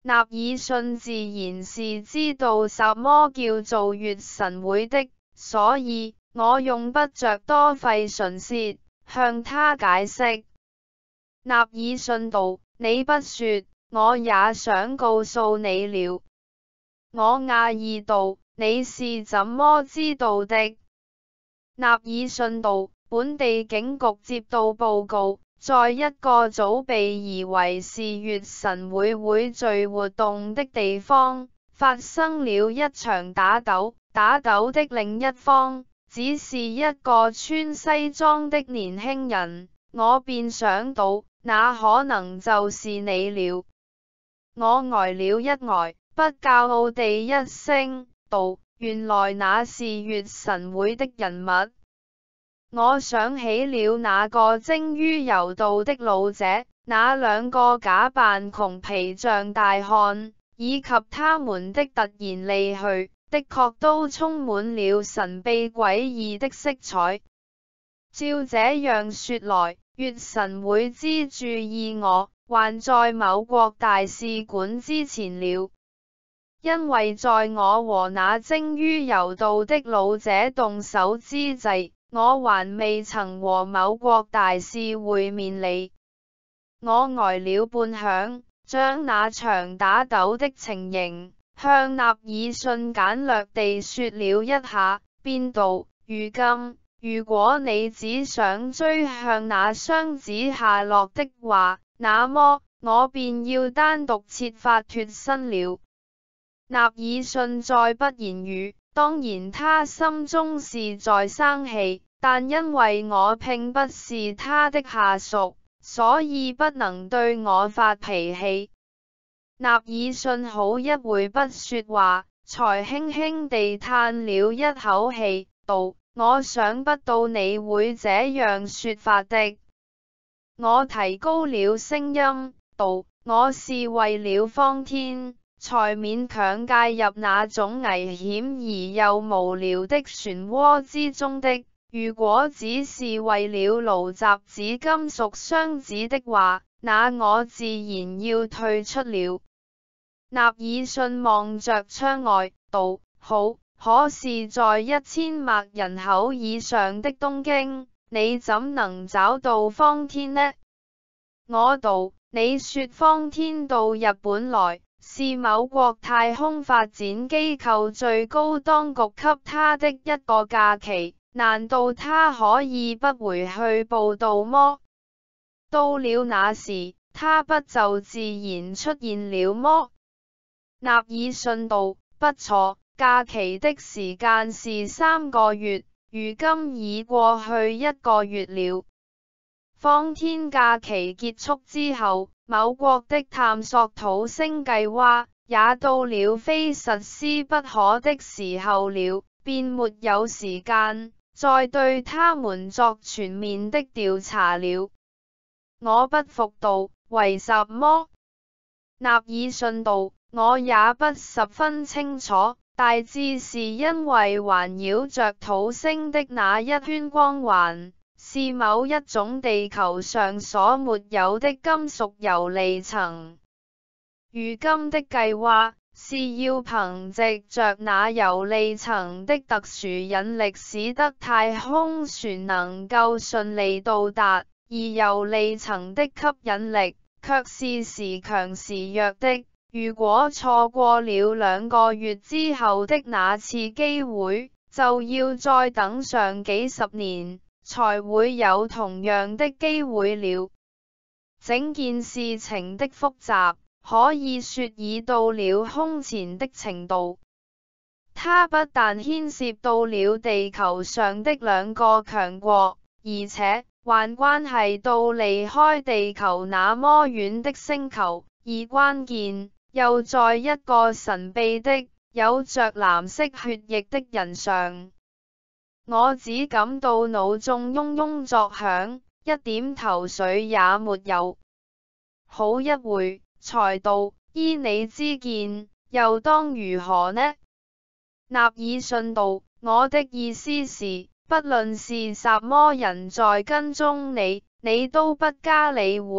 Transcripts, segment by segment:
納爾遜自然是知道什麼叫做月神會的，所以我用不着多費唇舌向他解釋。納爾遜道：你不說，我也想告訴你了。我訝異道：你是怎麼知道的？納爾遜道：本地警局接到報告，在一個早被疑為是月神會聚活動的地方，發生了一場打鬥。打鬥的另一方只是一個穿西裝的年輕人，我便想到，那可能就是你了。我呆了一呆，不驕傲地一聲道：原來那是月神會的人物。我想起了那個精於柔道的老者，那兩個假扮窮皮匠大漢，以及他們的突然離去，的確都充滿了神秘詭異的色彩。照這樣說來，月神會之注意我，還在某國大使館之前了，因為在我和那精於柔道的老者動手之際，我還未曾和某國大使會面哩。我呆了半晌，將那場打鬥的情形向納爾遜簡略地說了一下，便道：如今，如果你只想追向那雙子下落的話，那麼我便要單獨設法脫身了。納爾遜再不言語，當然他心中是在生氣，但因為我並不是他的下屬，所以不能對我發脾氣。納爾遜好一會不說話，才輕輕地嘆了一口氣，道：我想不到你會這樣說法的。我提高了聲音，道：我是為了方天，才勉強介入那種危險而又無聊的漩渦之中的。如果只是為了勞集紫金屬雙子的話，那我自然要退出了。納爾遜望着窗外，道：好，可是在1000萬人口以上的東京，你怎能找到方天呢？我道：你說方天到日本來，是某國太空發展機構最高當局給他的一個假期，難道他可以不回去報到麼？到了那時，他不就自然出現了麼？納爾遜道：不錯，假期的時間是3個月，如今已過去1個月了。方天假期結束之後，某國的探索土星計劃也到了非實施不可的時候了，便沒有時間再對他們作全面的調查了。我不服道：為什麼？納爾遜道：我也不十分清楚，大致是因為環繞着土星的那一圈光環，是某一種地球上所沒有的金屬游離層。如今的計劃是要憑藉着那游離層的特殊引力，使得太空船能夠順利到達，而游離層的吸引力卻是時強時弱的。如果錯過了2個月之後的那次機會，就要再等上幾十年，才會有同樣的機會了。整件事情的複雜，可以說已到了空前的程度。它不但牽涉到了地球上的2個強國，而且還關係到離開地球那麼遠的星球，而關鍵又在一個神秘的、有着藍色血液的人上。我只感到腦中嗡嗡作響，一點頭緒也沒有。好一會，才道：依你之見，又當如何呢？納爾遜道：我的意思是，不論是什麼人在跟蹤你，你都不加理會，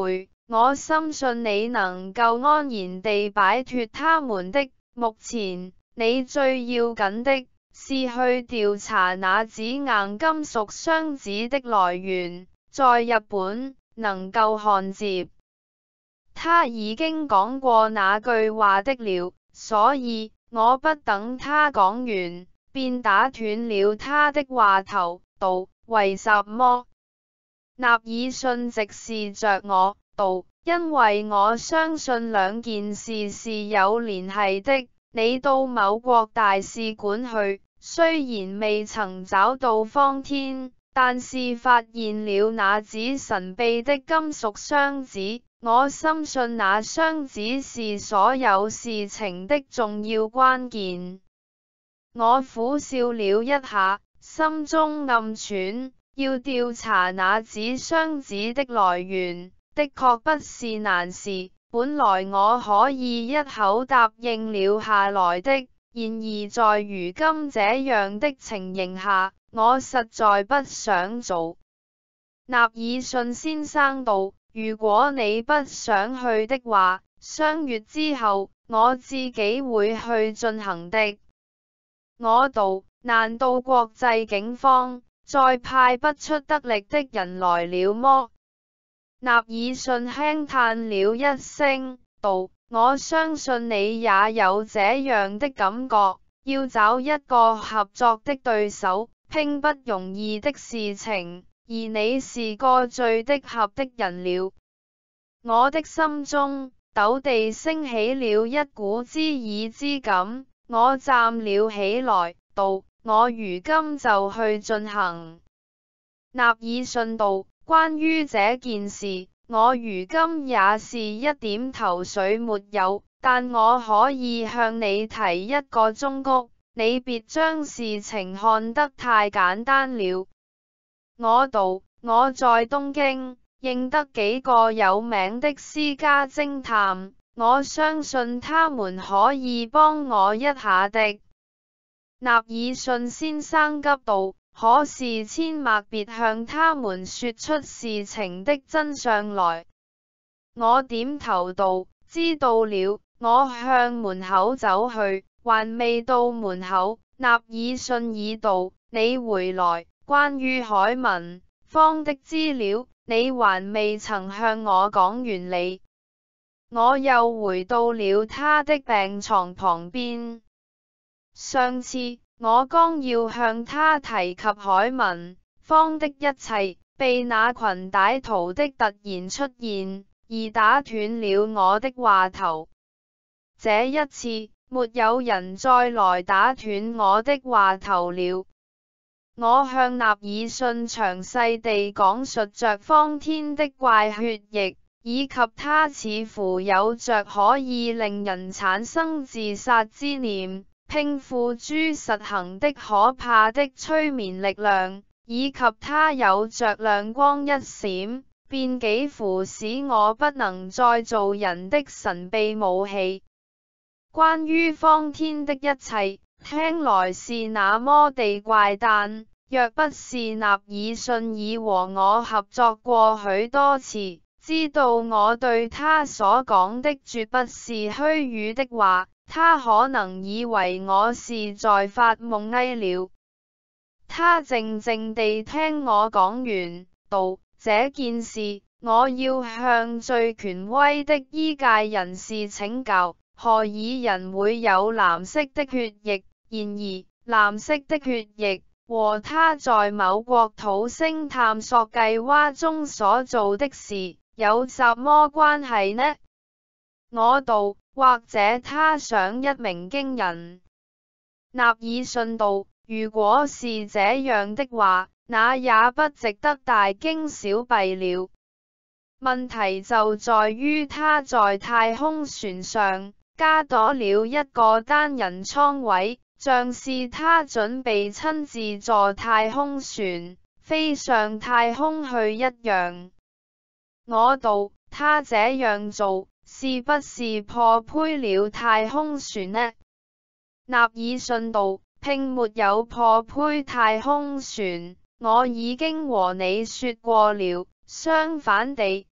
我深信你能夠安然地擺脫他們的。目前，你最要緊的是去調查那紫硬金屬雙子的來源，在日本能夠焊接。他已經講過那句話的了，所以我不等他講完，便打斷了他的話頭，道：為什麼？納爾遜直視着我，道：因為我相信兩件事是有聯繫的。你到某國大使館去，雖然未曾找到方天，但是發現了那只神秘的金屬雙子。我深信那雙子是所有事情的重要關鍵。我苦笑了一下，心中暗忖，要調查那只雙子的來源，的確不是難事。本來我可以一口答應了下來的，然而在如今這樣的情形下，我實在不想做。納爾遜先生道：如果你不想去的話，相約之後，我自己會去進行的。我道：難道國際警方再派不出得力的人來了麼？納爾遜輕嘆了一聲，道：我相信你也有這樣的感覺，要找一個合作的對手，並不容易的事情，而你是個最適合的人了。我的心中陡地升起了一股知意之感，我站了起來，道：我如今就去進行。納爾遜道：關於這件事，我如今也是一點頭緒沒有，但我可以向你提一個忠告，你別將事情看得太簡單了。我道：我在東京認得幾個有名的私家偵探，我相信他們可以幫我一下的。納爾遜先生急道：可是千萬別向他們說出事情的真相來。我點頭道：知道了。我向門口走去，還未到門口，納爾遜已道：你回來，關於海文方的資料，你還未曾向我講完理。我又回到了他的病床旁邊。上次我剛要向他提及海文方的一切，被那群歹徒的突然出現而打斷了我的話頭。這一次沒有人再來打斷我的話頭了。我向納爾遜詳細地講述着方天的怪血液，以及他似乎有着可以令人產生自殺之念，並付諸實行的可怕的催眠力量，以及他有着亮光一閃，便幾乎使我不能再做人的神秘武器。關於方天的一切，聽來是那麼地怪誕，若不是納爾遜已和我合作過許多次，知道我對他所講的絕不是虛語的話，他可能以為我是在發夢翳了。他靜靜地聽我講完，道：這件事我要向最權威的醫界人士請教。何以人會有藍色的血液？然而，藍色的血液和他在某國土星探索計劃中所做的事有什麼關係呢？我道：或者他想一鳴驚人。納爾遜道：如果是這樣的話，那也不值得大驚小弊了。問題就在於他在太空船上加多了一個單人艙位，像是他準備親自坐太空船飛上太空去一樣。我道：他這樣做是不是破胚了太空船呢？納爾遜道：並沒有破胚太空船，我已經和你說過了。相反地，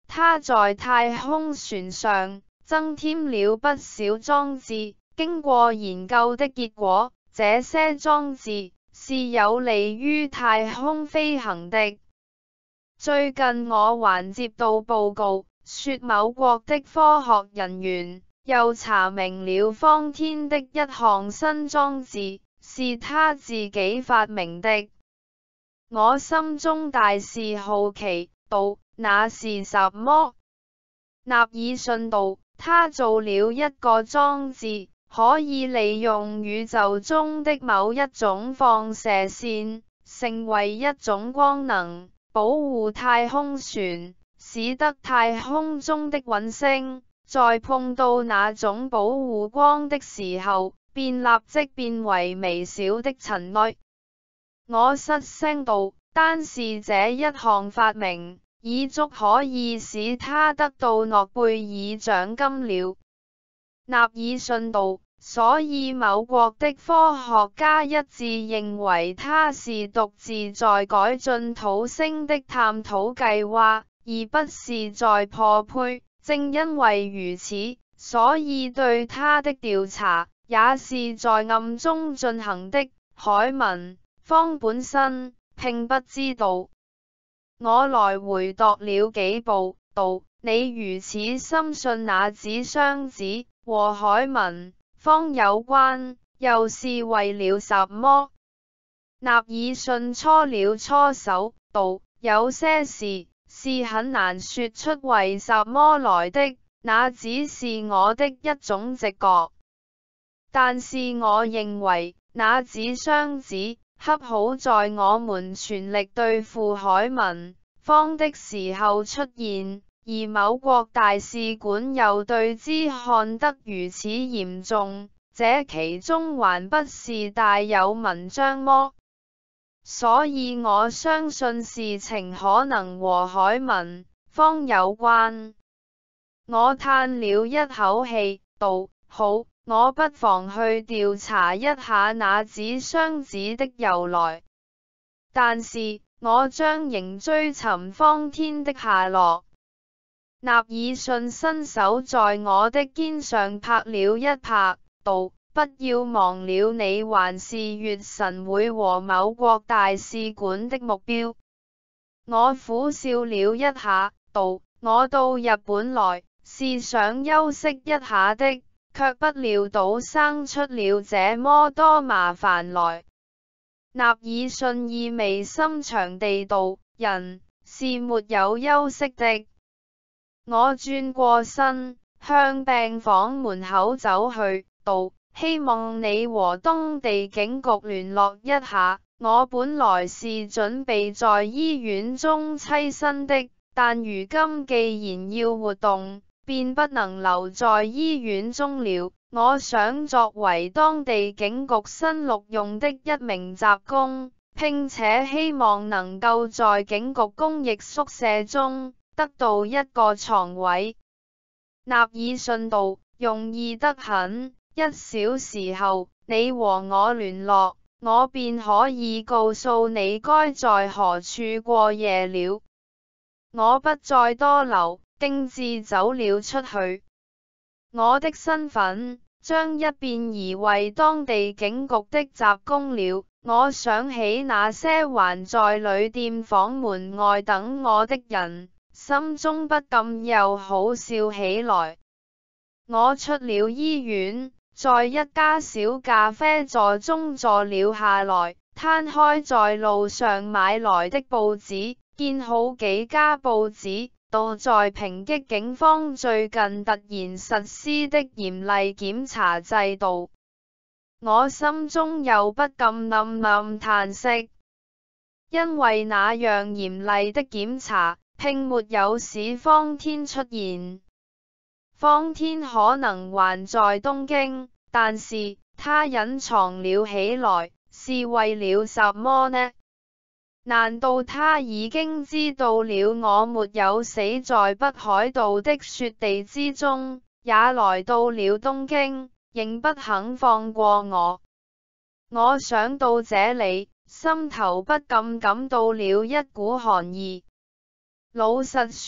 他在太空船上增添了不少裝置，經過研究的結果，這些裝置是有利於太空飛行的。最近我還接到報告，說某國的科學人員又查明了方天的一項新裝置，是他自己發明的。我心中大是好奇，道：那是什麼？納爾遜道：他做了一個裝置，可以利用宇宙中的某一種放射線，成為一種光能，保護太空船，使得太空中的隕星在碰到那種保護光的時候，便立即變為微小的塵埃。我失聲道：單是這一項發明，已足可以使他得到諾貝爾獎金了。納爾遜道：所以某國的科學家一致認為他是獨自在改進土星的探討計劃，而不是在破胚。正因為如此，所以對他的調查也是在暗中進行的。海文方本身並不知道。我來回踱了幾步，道：你如此深信那紙箱子和海文方有關，又是為了什麼？納爾遜搓了搓手，道：有些事是很難說出為什麼來的，那只是我的一種直覺。但是我認為那紙箱子恰好在我們全力對付海文方的時候出現，而某國大使館又對之看得如此嚴重，這其中還不是大有文章麼？所以我相信事情可能和海文方有關。我嘆了一口氣，道：好，我不妨去調查一下那紙箱子的由來。但是我將仍追尋方天的下落。納爾遜伸手在我的肩上拍了一拍，道：不要忘了你還是月神會和某國大使館的目標。我苦笑了一下，道：我到日本來是想休息一下的，卻不料到生出了這麼多麻煩來。納爾遜意味深長地道：人是沒有休息的。我轉過身，向病房門口走去，道：希望你和當地警局聯絡一下。我本來是準備在醫院中棲身的，但如今既然要活動，便不能留在醫院中了。我想作為當地警局新錄用的一名雜工，並且希望能夠在警局公役宿舍中得到一個床位。納爾遜道：容易得很，1小時後你和我聯絡，我便可以告訴你該在何處過夜了。我不再多留，徑自走了出去。我的身份將一變而為當地警局的雜工了。我想起那些還在旅店房門外等我的人，心中不禁又好笑起來。我出了醫院，在一家小咖啡座中坐了下來，攤開在路上買來的報紙，見好幾家報紙都在抨擊警方最近突然實施的嚴厲檢查制度。我心中又不禁暗暗嘆息，因為那樣嚴厲的檢查並沒有使方天出現。方天可能還在東京，但是他隱藏了起來，是為了什麼呢？難道他已經知道了我沒有死在北海道的雪地之中，也來到了東京，仍不肯放過我？我想到這裏，心頭不禁感到了一股寒意。老實說，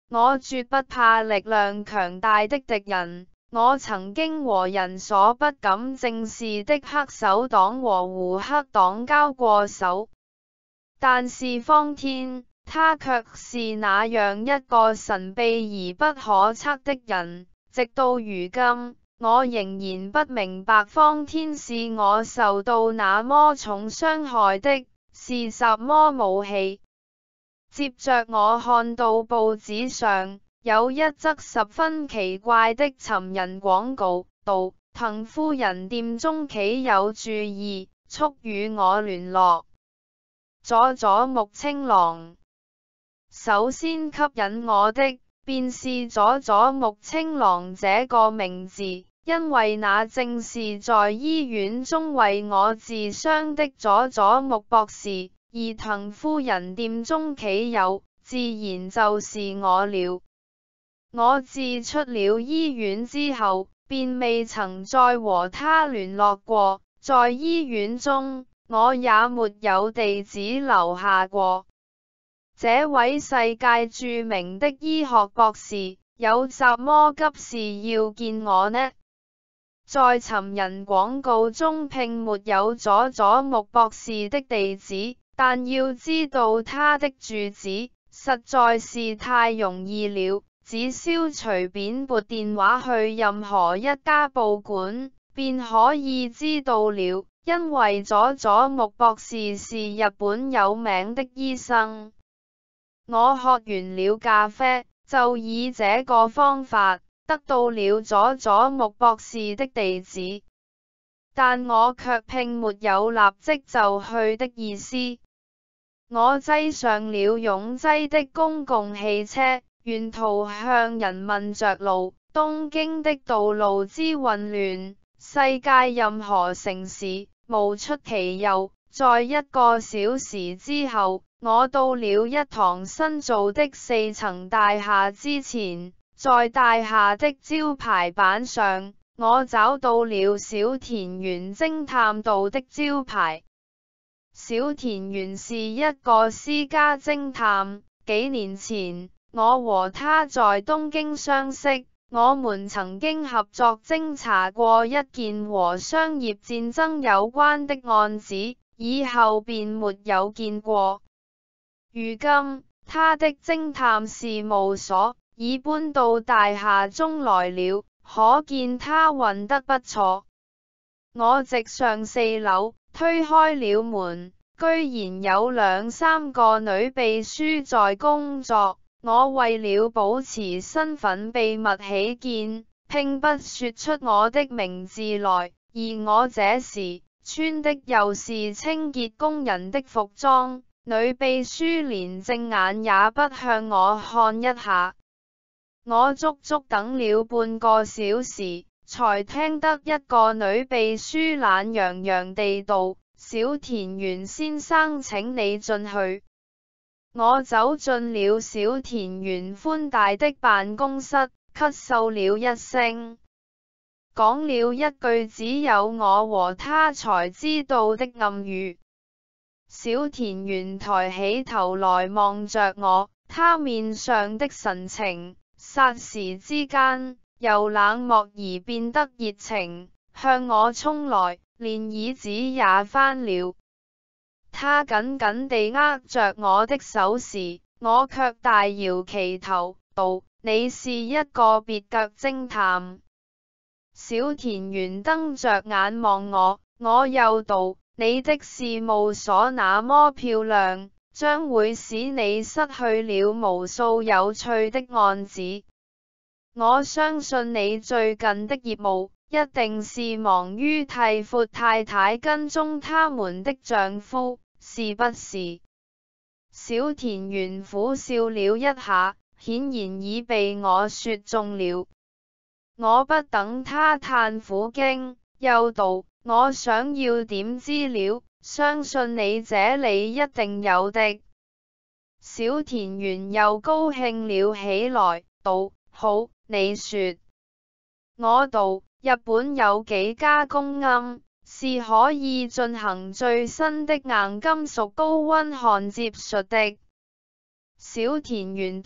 我絕不怕力量強大的敵人。我曾經和人所不敢正視的黑手黨和胡黑黨交過手，但是荒天，他卻是那樣一個神秘而不可測的人。直到如今，我仍然不明白荒天是我受到那麼重傷害的是什麼武器。接着我看到報紙上有一則十分奇怪的尋人廣告，道藤夫人店中企有注意，速與我聯絡。佐佐木青郎。首先吸引我的便是佐佐木青郎這個名字，因為那正是在醫院中為我治傷的佐佐木博士，而藤夫人店中企有，自然就是我了。我自出了醫院之後，便未曾再和他聯絡過，在醫院中，我也沒有地址留下過。這位世界著名的醫學博士，有什麼急事要見我呢？在尋人廣告中並沒有佐佐木博士的地址，但要知道他的住址，實在是太容易了，只需隨便撥電話去任何一家報館，便可以知道了，因為佐佐木博士是日本有名的醫生。我喝完了咖啡，就以這個方法得到了佐佐木博士的地址，但我卻並沒有立即就去的意思。我擠上了擁擠的公共汽車，沿途向人問着路。東京的道路之混亂，世界任何城市無出其右。在1個小時之後，我到了一幢新造的4層大廈之前，在大廈的招牌板上，我找到了小田原偵探道的招牌。小田原是一個私家偵探，幾年前，我和他在東京相識，我們曾經合作偵查過一件和商業戰爭有關的案子，以後便沒有見過。如今，他的偵探事務所已搬到大廈中來了，可見他混得不錯。我直上4樓，推開了門，居然有2、3個女秘書在工作。我為了保持身份秘密起見，並不說出我的名字來，而我這時穿的又是清潔工人的服裝，女秘書連正眼也不向我看一下。我足足等了半個小時，才聽得一個女秘書懶洋洋地道：小田原先生，請你進去。我走進了小田原寬大的辦公室，咳嗽了一聲，講了一句只有我和他才知道的暗語。小田原抬起頭來望着我，他面上的神情霎時之間由冷漠而變得熱情，向我衝來，連椅子也翻了。他緊緊地握着我的手時，我卻大搖其頭，道：你是一個別格偵探。小田原瞪着眼望我，我又道：你的事務所那麼漂亮，將會使你失去了無數有趣的案子。我相信你最近的業務一定是忙於替闊太太跟蹤他們的丈夫，是不是？小田原苦笑了一下，顯然已被我說中了。我不等他嘆苦經，又道：我想要點資料，相信你這裏一定有的。小田原又高興了起來，道：好，你說。我道：日本有幾家公庵是可以進行最新的硬金屬高溫焊接術的。小田原道：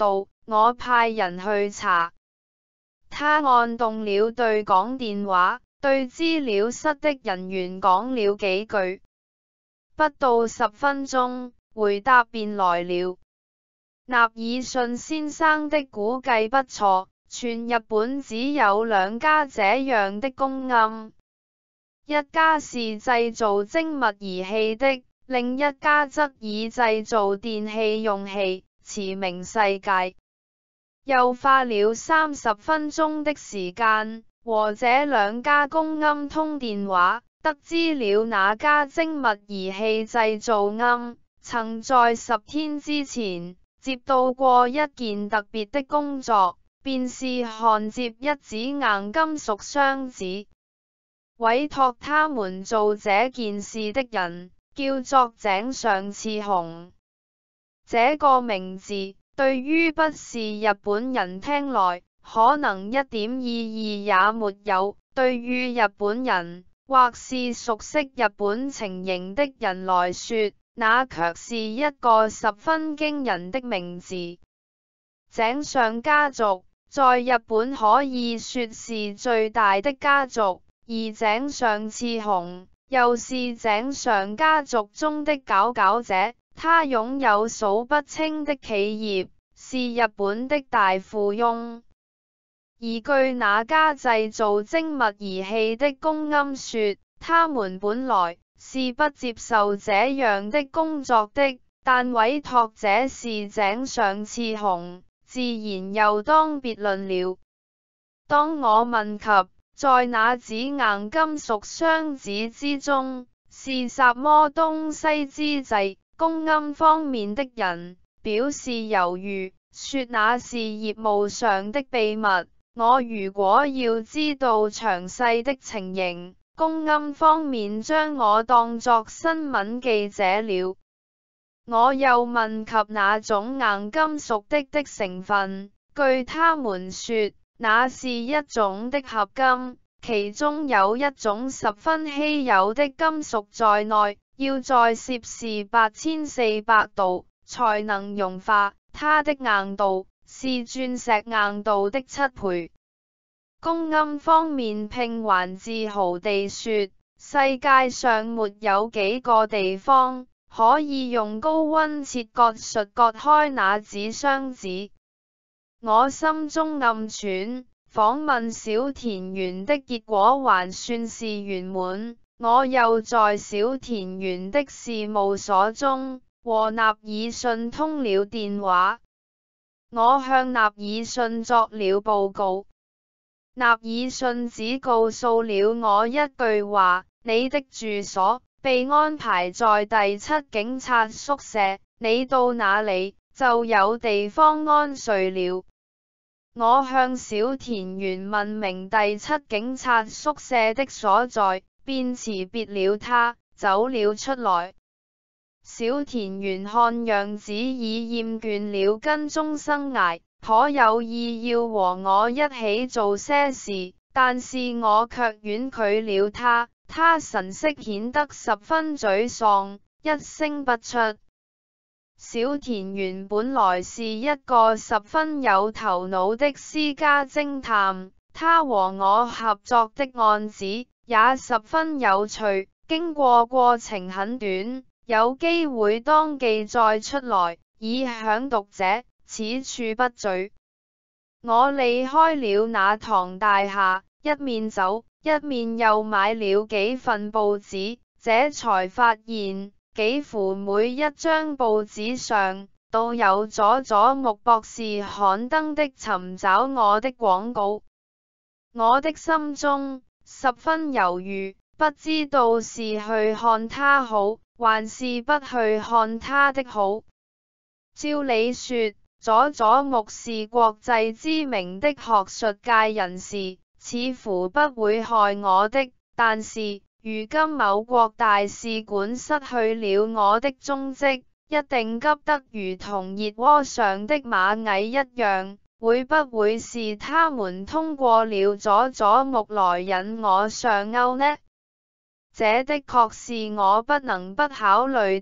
我派人去查。他按動了對講電話，對資料室的人員講了幾句，不到10分鐘，回答便來了。納爾遜先生的估計不錯，全日本只有2家這樣的公庵，一家是製造精密儀器的，另一家則以製造電器用器馳名世界。又花了30分鐘的時間，和這2家公庵通電話，得知了那家精密儀器製造庵曾在10天之前接到過一件特別的工作，便是焊接一指硬金屬箱子。委託他們做這件事的人叫做井上次雄。這個名字對於不是日本人聽來，可能一點意義也沒有；對於日本人，或是熟悉日本情形的人來說，那卻是一個十分驚人的名字。井上家族在日本可以說是最大的家族，而井上次雄又是井上家族中的佼佼者。他擁有數不清的企業，是日本的大富翁。而據那家製造精密儀器的公庵說，他們本來是不接受這樣的工作的，但委託這是井上次雄，自然又當別論了。當我問及在那指硬金屬箱子之中是什麼東西之際，公庵方面的人表示猶豫，說那是業務上的秘密。我如果要知道詳細的情形，公庵方面將我當作新聞記者了。我又問及那種硬金屬的成分，據他們說，那是一種的合金，其中有一種十分稀有的金屬在內，要在攝氏8400度才能融化，它的硬度是鑽石硬度的7倍。公庵方面並還自豪地說，世界上沒有幾個地方可以用高溫切割術割開那紙箱子。我心中暗喘，訪問小田園的結果還算是圓滿。我又在小田園的事務所中和納爾遜通了電話，我向納爾遜作了報告。納爾遜只告訴了我一句話：你的住所被安排在第7警察宿舍，你到那裡就有地方安睡了。我向小田園問明第7警察宿舍的所在，便辭別了他，走了出來。小田園看樣子已厭倦了跟蹤生涯，頗有意要和我一起做些事，但是我卻婉拒了他。他神色顯得十分沮喪，一聲不出。小田園本來是一個十分有頭腦的私家偵探，他和我合作的案子也十分有趣，經過過程很短，有機會當記載出來，以享讀者，此處不贅。我離開了那幢大廈，一面走，一面又買了幾份報紙，這才發現幾乎每一張報紙上都有佐佐木博士刊登的尋找我的廣告。我的心中十分猶豫，不知道是去看他好，還是不去看他的好。照理說，佐佐木是國際知名的學術界人士，似乎不會害我的，但是如今某國大使館失去了我的蹤跡，一定急得如同熱鍋上的螞蟻一樣。會不會是他們通過了佐佐木來引我上鈎呢？這的確是我不能不考慮的。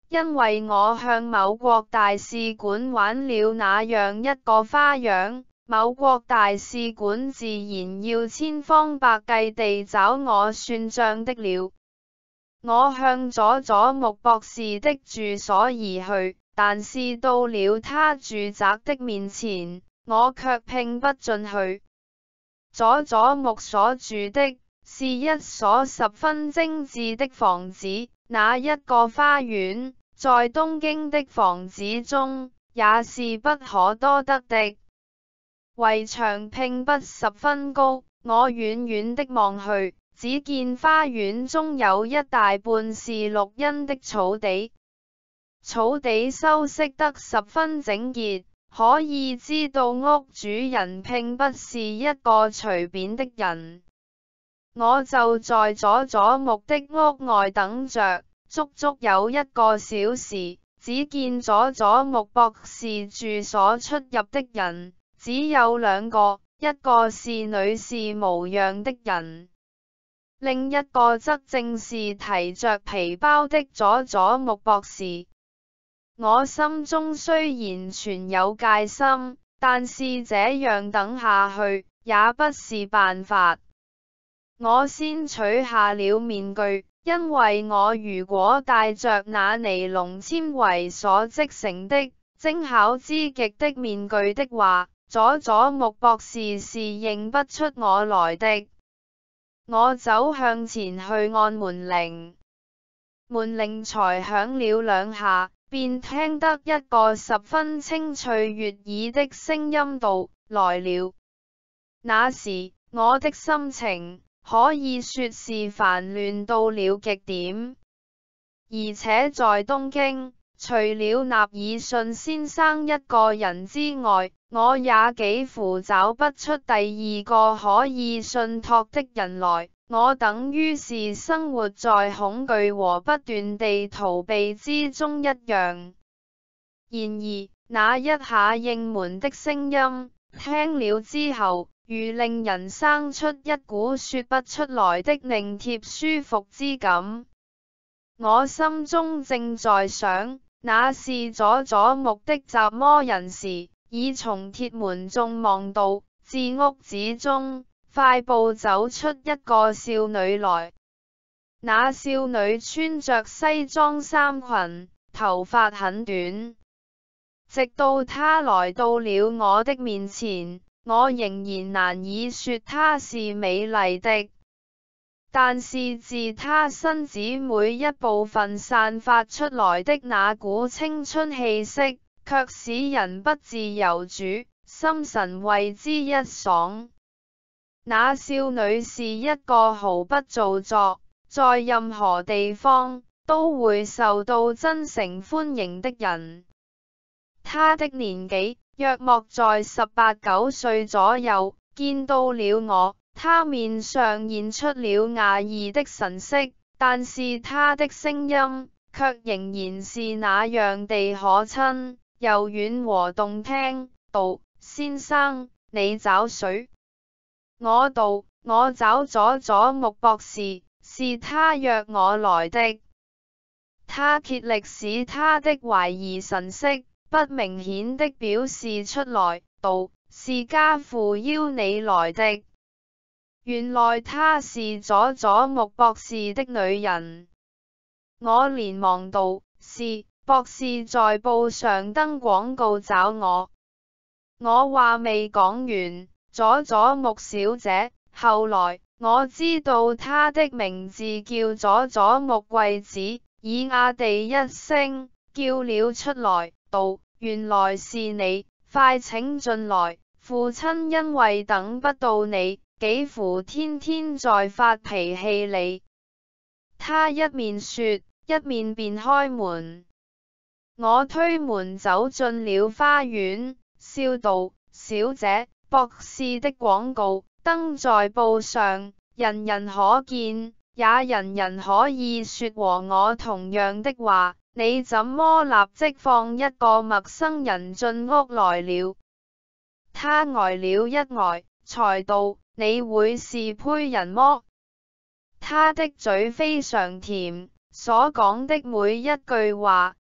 因為我向某國大使館玩了那樣一個花樣，某國大使館自然要千方百計地找我算賬的了。我向佐佐木博士的住所而去，但是到了他住宅的面前，我卻拼不進去。佐佐木所住的是一所十分精緻的房子，那一個花園，在東京的房子中也是不可多得的。圍牆並不十分高，我遠遠的望去，只見花園中有一大半是綠茵的草地，草地修飾得十分整潔，可以知道屋主人並不是一個隨便的人。我就在佐佐木的屋外等着，足足有一個小時，只見佐佐木博士住所出入的人只有兩個，一個是女士模樣的人，另一個則正是提着皮包的佐佐木博士。我心中雖然存有戒心，但是這樣等下去也不是辦法。我先取下了面具，因為我如果戴着那尼龍纖維所織成的精巧之極的面具的話，佐佐木博士是認不出我來的。我走向前去按門鈴，門鈴才響了兩下，便聽得一個十分清脆悅耳的聲音道：來了。那時我的心情可以說是煩亂到了極點，而且在東京，除了納爾遜先生一個人之外，我也幾乎找不出第二個可以信託的人來。我等於是生活在恐懼和不斷地逃避之中一樣。然而，那一下應門的聲音，聽了之後，如令人生出一股說不出來的擰貼舒服之感。我心中正在想，那是佐佐木的雜魔人時，已從鐵門中望到，自屋子中快步走出一個少女來。那少女穿着西裝衫裙，頭髮很短。直到她來到了我的面前，我仍然難以說她是美麗的，但是自她身子每一部分散發出來的那股青春氣息，卻使人不自由主，心神為之一爽。那少女是一個毫不做作，在任何地方都會受到真誠歡迎的人。她的年紀約莫在18、19歲左右，見到了我，她面上現出了訝異的神色，但是她的聲音卻仍然是那樣地可親、柔軟和動聽，道：先生，你找誰？我道：我找佐佐木博士，是他約我來的。他竭力使他的懷疑神色不明顯的表示出來，道：是家父邀你來的。原來她是佐佐木博士的女人。我連忙道：是，博士在報上登廣告找我。我話未講完，佐佐木小姐，後來我知道她的名字叫佐佐木貴子，以呀地一聲叫了出來，道：原來是你，快請進來。父親因為等不到你，幾乎天天在發脾氣裏。他一面說，一面便開門。我推門走進了花園，笑道：小姐，博士的廣告登在報上，人人可見，也人人可以說和我同樣的話，你怎麼立即放一個陌生人進屋來了？他呆了一呆，才道：你會是胚人麼？他的嘴非常甜，所講的每一句話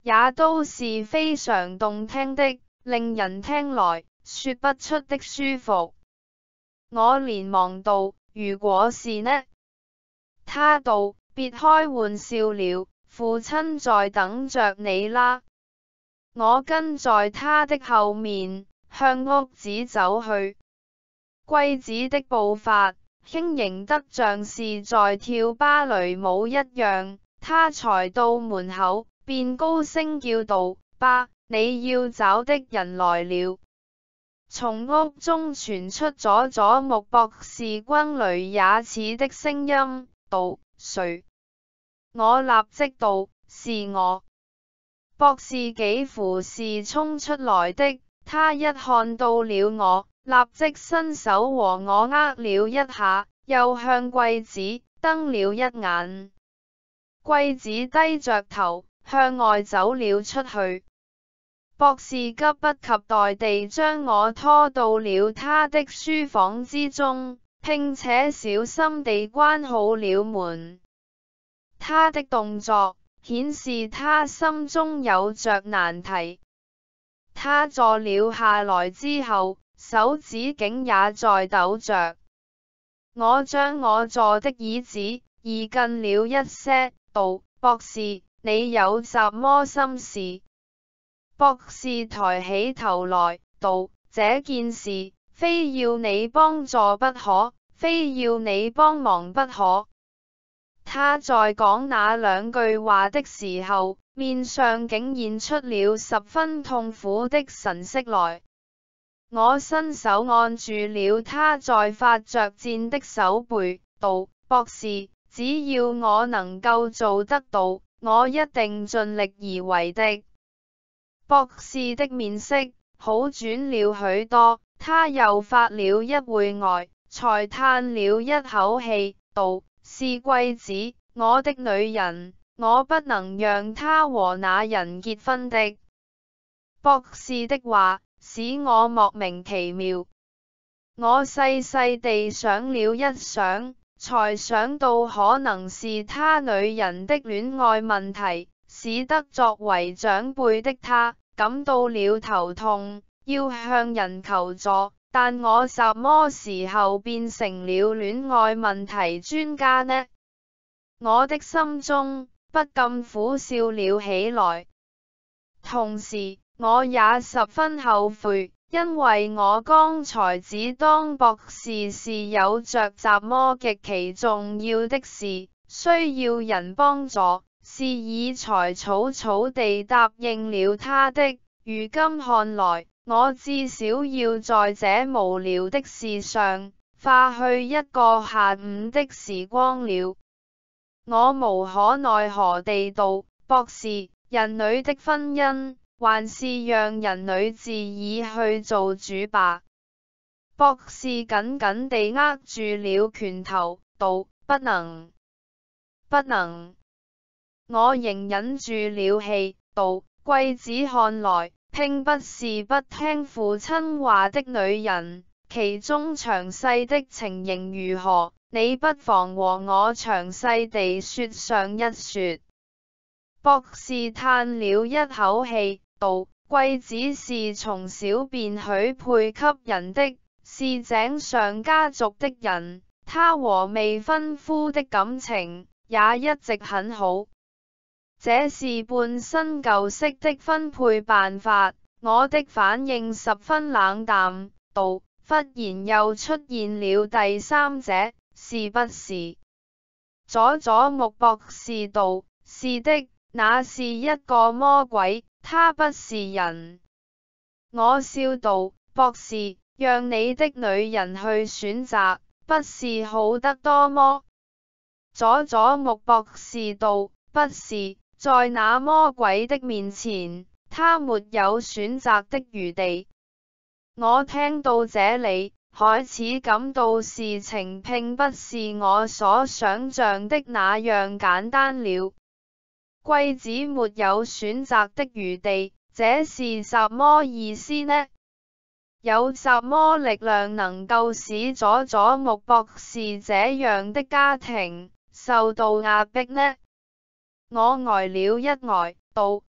也都是非常動聽的，令人聽來說不出的舒服。我連忙道：如果是呢？他道：別開玩笑了，父親在等着你啦。我跟在他的後面，向屋子走去。貴子的步伐輕盈得像是在跳芭蕾舞一樣，他才到門口，便高聲叫道：爸，你要找的人來了。從屋中傳出佐木博士轟雷也似的聲音，道：誰？我立即道：是我。博士幾乎是衝出來的，他一看到了我，立即伸手和我握了一下，又向貴子瞪了一眼。貴子低着頭向外走了出去。博士急不及待地將我拖到了他的書房之中，並且小心地關好了門。他的動作顯示他心中有着難題。他坐了下來之後，手指竟也在抖着。我將我坐的椅子移近了一些，道：博士，你有什麼心事？博士抬起頭來，道：這件事非要你幫助不可，非要你幫忙不可。他在講那兩句話的時候，面上竟現出了十分痛苦的神色來。我伸手按住了他在發着顫的手背，道：博士，只要我能夠做得到，我一定盡力而為的。博士的面色好轉了許多，他又發了一會呆，才嘆了一口氣，道：是貴子，我的女人，我不能讓她和那人結婚的。博士的話使我莫名其妙。我細細地想了一想，才想到可能是他女人的戀愛問題，使得作為長輩的他感到了頭痛，要向人求助。但我什麼時候變成了戀愛問題專家呢？我的心中不禁苦笑了起來，同時我也十分後悔，因為我剛才只當博士是有着什麼極其重要的事，需要人幫助，是以才草草地答應了他的。如今看來，我至少要在這無聊的事上花去一個下午的時光了。我無可奈何地道：博士，人類的婚姻還是讓人類自己去做主吧。博士緊緊地握住了拳頭，道：不能，不能。我仍忍住了氣，道：貴子看來並不是不聽父親話的女人，其中詳細的情形如何？你不妨和我詳細地說上一說。博士嘆了一口氣，道：貴子是從小便許配給人的，是井上家族的人，他和未婚夫的感情也一直很好。這是半新舊式的分配辦法。我的反應十分冷淡，道：忽然又出現了第三者，是不是？佐木博士道：是的，那是一個魔鬼，他不是人。我笑道：博士，讓你的女人去選擇，不是好得多麼？佐木博士道：不是，在那魔鬼的面前，他沒有選擇的餘地。我聽到這裏，開始感到事情並不是我所想象的那樣簡單了。貴子沒有選擇的餘地，這是什麼意思呢？有什麼力量能夠使佐木博士這樣的家庭受到壓迫呢？我呆了一呆，道：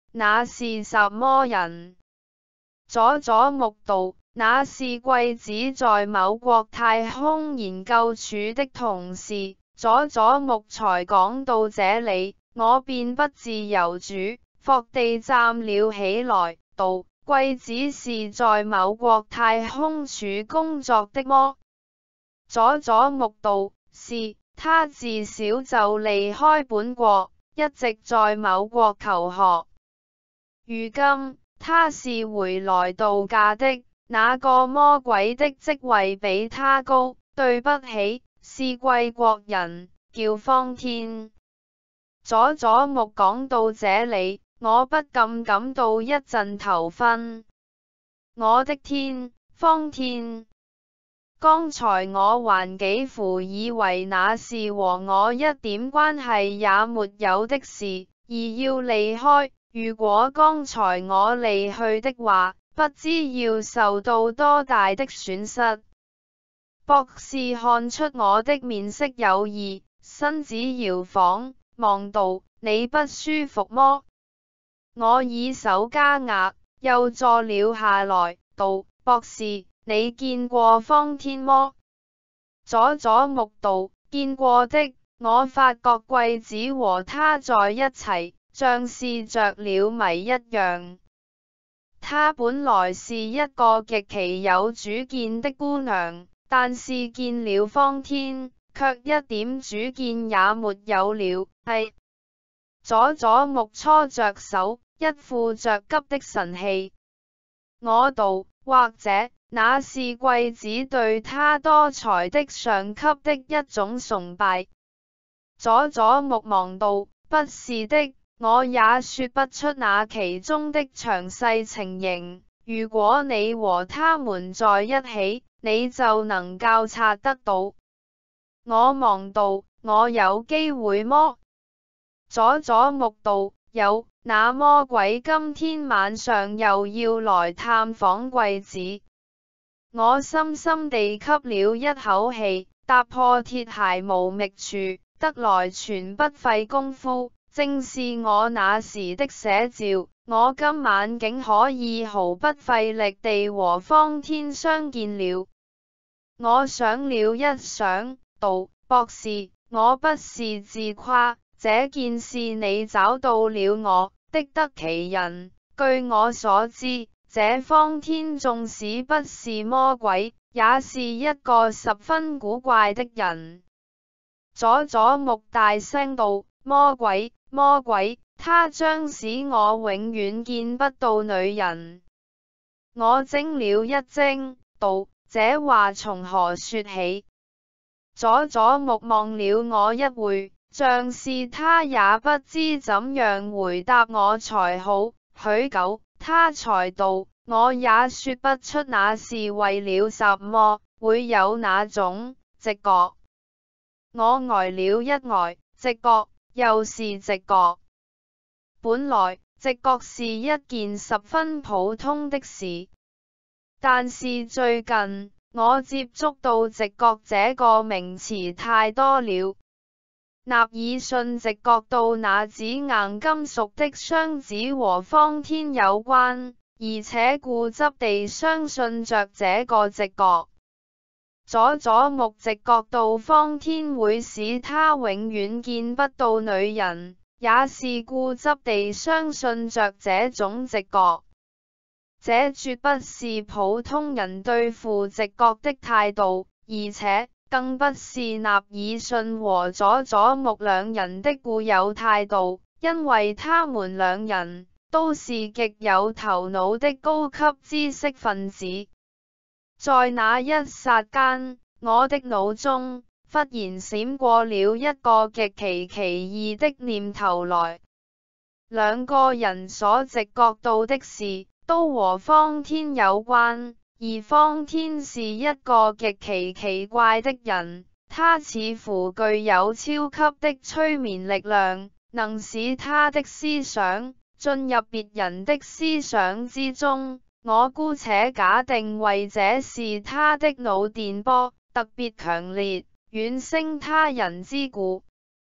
那是什麼人？佐佐木道，那是貴子在某國太空研究處的同事。佐佐木才講到這裏，我便不自由主霍地站了起來，道：貴子是在某國太空處工作的麼？佐佐木道：是，他自小就離開本國，一直在某國求學。如今他是回來度假的，那個魔鬼的職位比他高，對不起，是貴國人，叫方天。佐佐木講到這裏，我不禁感到一陣頭昏。我的天，方天！剛才我還幾乎以為那是和我一點關係也沒有的事，而要離開。如果剛才我離去的話，不知要受到多大的損失。博士看出我的面色有異，身子搖晃，望道：你不舒服麼？我以手加額，又坐了下來，道：博士，你見過方天麼？佐佐木道：見過的，我發覺貴子和他在一齊，像是着了迷一樣。她本來是一個極其有主見的姑娘，但是見了方天，卻一點主見也沒有了。係。佐佐木搓着手，一副着急的神氣。我道：或者那是貴子對他多才的上級的一種崇拜。佐佐木忙道：不是的，我也說不出那其中的詳細情形。如果你和他們在一起，你就能覺察得到。我忙道：我有機會麼？佐佐木道：有，那魔鬼今天晚上又要來探訪貴子。我深深地吸了一口氣，踏破鐵鞋無覓處，得來全不費功夫，正是我那時的寫照。我今晚竟可以毫不費力地和方天相見了。我想了一想，道：博士，我不是自誇，這件事你找到了我，的得其人。據我所知，這方天縱使不是魔鬼，也是一個十分古怪的人。佐佐木大聲道：魔鬼，魔鬼！他將使我永遠見不到女人。我怔了一怔，道：這話從何說起？佐佐木望了我一會，像是他也不知怎樣回答我才好。許久，他才道：我也說不出那是為了什麼，會有那種直覺。我呆了一呆，直覺，又是直覺。本來直覺是一件十分普通的事，但是最近我接觸到直覺這個名詞太多了。納爾遜直覺到那指硬金屬的箱子和方天有關，而且固執地相信着這個直覺。佐佐木直覺到方天會使他永遠見不到女人，也是固執地相信着這種直覺。這絕不是普通人對付直覺的態度，而且更不是納爾遜和佐佐木兩人的固有態度，因為他們兩人都是極有頭腦的高級知識分子。在那一剎間，我的腦中忽然閃過了一個極其奇異的念頭來。兩個人所直覺到的事，都和方天有關，而方天是一個極其奇怪的人，他似乎具有超級的催眠力量，能使他的思想進入別人的思想之中。我姑且假定為這是他的腦電波特別強烈，遠勝他人之故。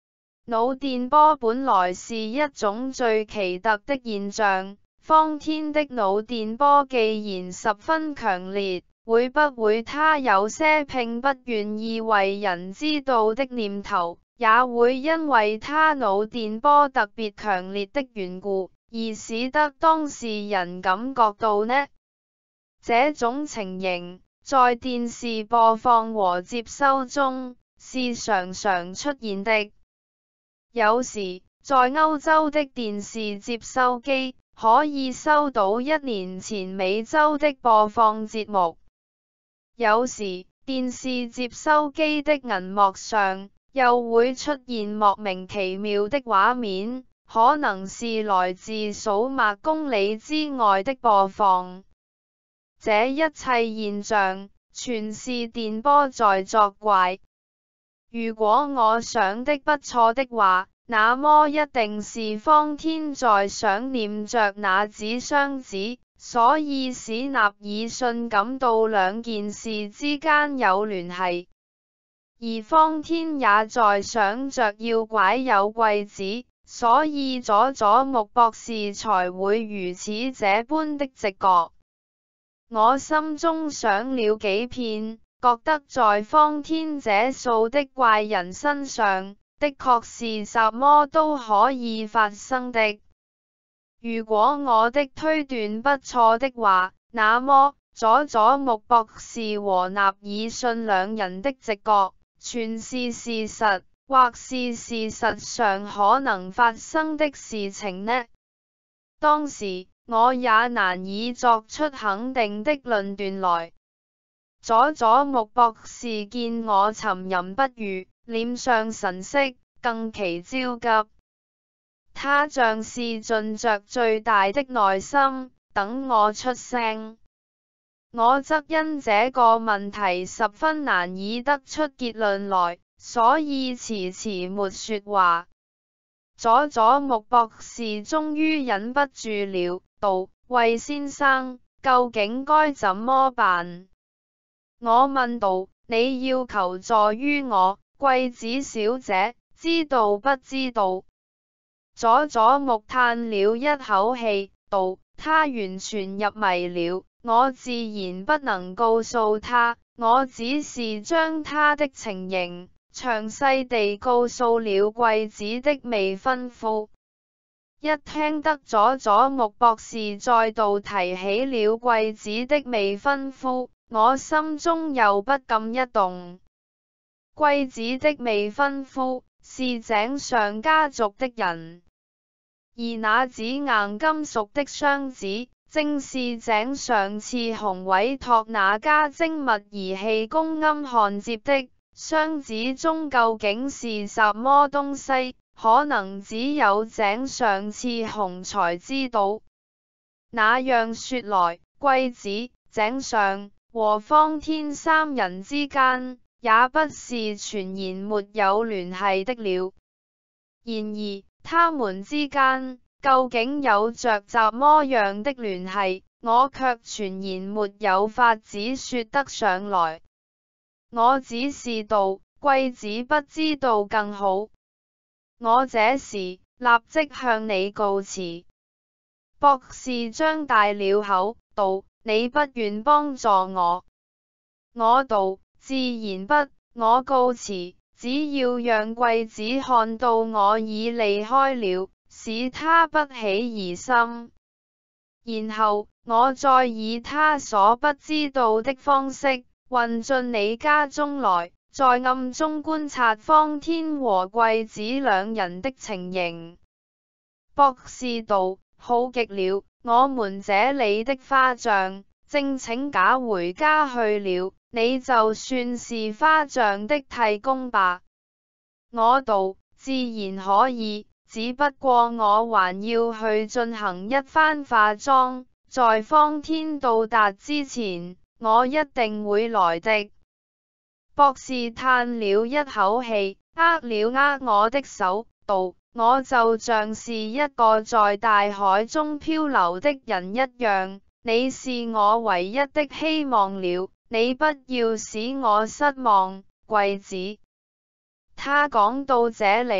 腦電波本來是一種最奇特的現象，方天的腦電波既然十分強烈，會不會他有些並不願意為人知道的念頭，也會因為他腦電波特別強烈的緣故，而使得當事人感覺到呢？這種情形在電視播放和接收中是常常出現的。有時，在歐洲的電視接收機可以收到1年前美洲的播放節目。有時，電視接收機的銀幕上又會出現莫名其妙的畫面，可能是來自數百公里之外的播放。這一切現象，全是電波在作怪。如果我想的不錯的話，那麼一定是方天在想念着那紙箱子，所以使納爾遜感到兩件事之間有聯繫。而方天也在想着要拐有櫃子，所以佐佐木博士才會如此這般的直覺。我心中想了幾遍，覺得在方天這數的怪人身上，的確是什麼都可以發生的。如果我的推斷不錯的話，那麼佐佐木博士和納爾遜兩人的直覺，全是事實，或是事實上可能發生的事情呢？當時我也難以作出肯定的論斷來。佐佐木博士見我沉吟不語，臉上神色更其焦急，他像是盡着最大的耐心等我出聲。我則因這個問題十分難以得出結論來，所以遲遲沒說話。佐佐木博士終於忍不住了，道：魏先生，究竟該怎麼辦？我問道：你要求助於我，貴子小姐，知道不知道？佐佐木嘆了一口氣，道：他完全入迷了，我自然不能告訴他，我只是將他的情形詳細地告訴了貴子的未婚夫。一聽得佐佐木博士再度提起了貴子的未婚夫，我心中又不禁一動。貴子的未婚夫是井上家族的人，而那紙硬金屬的箱子，正是井上次雄委託那家精密儀器公庵焊接的。箱子中究竟是什麼東西，可能只有井上次雄才知道。那樣說來，貴子、井上和方天三人之間，也不是全然沒有聯繫的了。然而，他們之間究竟有着怎麼樣的聯繫，我卻全然沒有法子說得上來。我只是道，貴子不知道更好。我這時立即向你告辭。博士張大了口，道：你不願幫助我？我道：自然不，我告辭，只要讓貴子看到我已離開了，使他不起疑心。然後，我再以他所不知道的方式，混進你家中來，在暗中觀察方天和貴子兩人的情形。博士道：好極了，我們這裏的花匠正請假回家去了，你就算是花匠的替工吧。我道：自然可以，只不過我還要去進行一番化妝，在方天到達之前，我一定會來的。博士嘆了一口氣，握我的手，道：我就像是一個在大海中漂流的人一樣，你是我唯一的希望了，你不要使我失望，貴子。他講到這裏，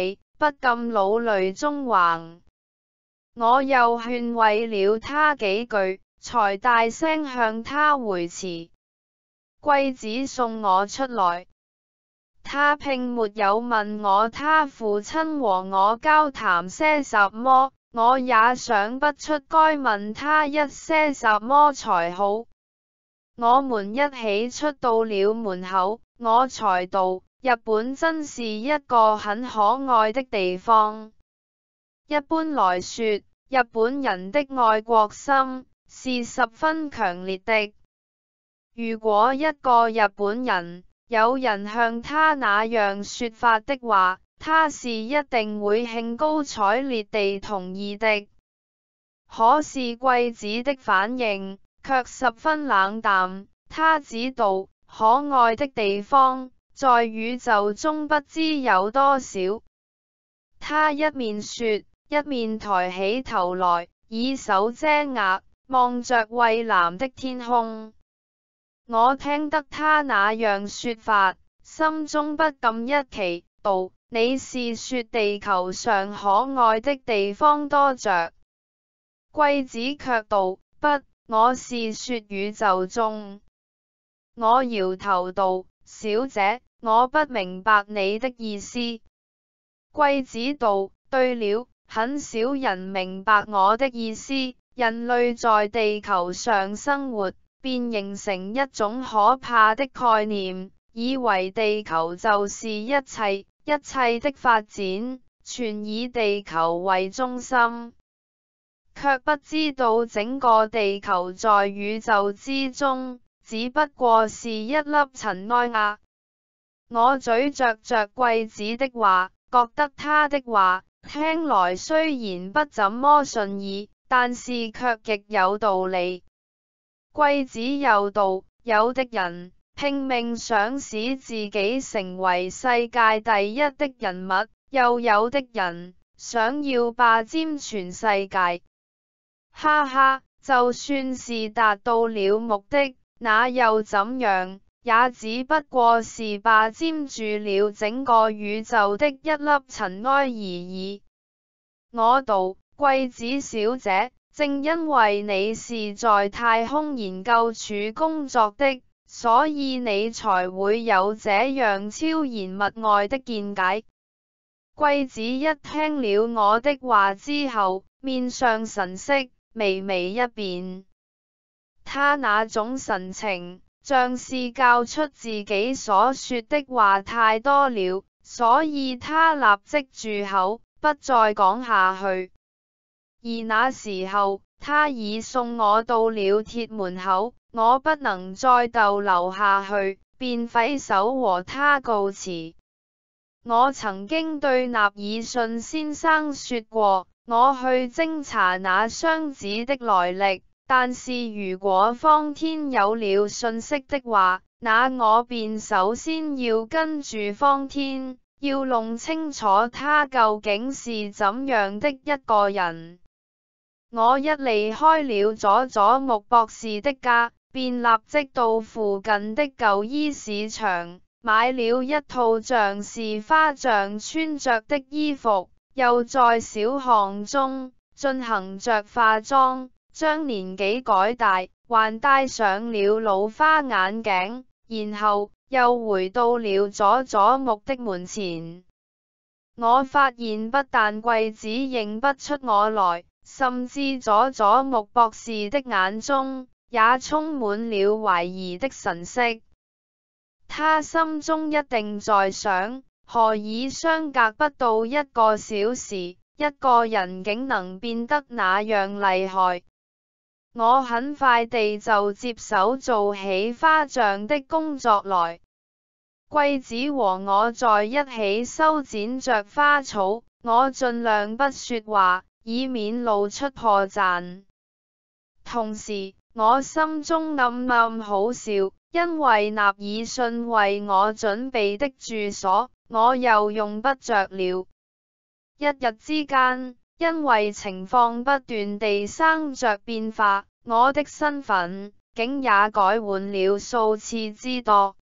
不禁腦淚縱橫。我又勸慰了他幾句，才大聲向他回辭。貴子送我出來，他並沒有問我他父親和我交談些什麼，我也想不出該問他一些什麼才好。我們一起出到了門口，我才道，日本真是一個很可愛的地方。一般來說，日本人的愛國心是十分強烈的。如果一個日本人有人向他那樣說法的話，他是一定會興高采烈地同意的。可是貴子的反應卻十分冷淡，他只道，可愛的地方在宇宙中不知有多少。他一面說，一面抬起頭來，以手遮額，望着蔚藍的天空。我聽得他那樣說法，心中不禁一奇，道，你是說地球上可愛的地方多着？貴子卻道，不，我是說宇宙中。我搖頭道，小姐，我不明白你的意思。貴子道，對了，很少人明白我的意思。人類在地球上生活，便形成一種可怕的概念，以為地球就是一切，一切的發展全以地球為中心，卻不知道整個地球在宇宙之中只不過是一粒塵埃啊。我咀嚼着貴子的話，覺得他的話聽來雖然不怎麼順耳，但是卻極有道理。貴子又道，有的人拼命想使自己成為世界第一的人物，又有的人想要霸佔全世界。哈哈，就算是達到了目的，那又怎樣？也只不過是霸佔住了整個宇宙的一粒塵埃而已。我道，貴子小姐，正因為你是在太空研究處工作的，所以你才會有這樣超然物外的見解。貴子一聽了我的話之後，面上神色微微一變，他那種神情像是較出自己所說的話太多了，所以他立即住口，不再講下去。而那時候，他已送我到了鐵門口，我不能再逗留下去，便揮手和他告辭。我曾經對納爾遜先生說過，我去偵查那箱子的來歷，但是如果方天有了信息的話，那我便首先要跟住方天，要弄清楚他究竟是怎樣的一個人。我一離開了佐佐木博士的家，便立即到附近的舊衣市場，買了一套像是花匠穿着的衣服，又在小巷中進行着化妝，將年紀改大，還戴上了老花眼鏡，然後又回到了佐佐木的門前。我發現不但貴子認不出我來，甚至佐佐木博士的眼中也充滿了懷疑的神色。他心中一定在想，何以相隔不到1個小時，一個人竟能變得那樣厲害。我很快地就接手做起花匠的工作來。貴子和我在一起修剪着花草，我盡量不說話，以免露出破綻。同時，我心中暗暗好笑，因為納爾遜為我準備的住所，我又用不着了。一日之間，因為情況不斷地生着變化，我的身份竟也改換了數次之多。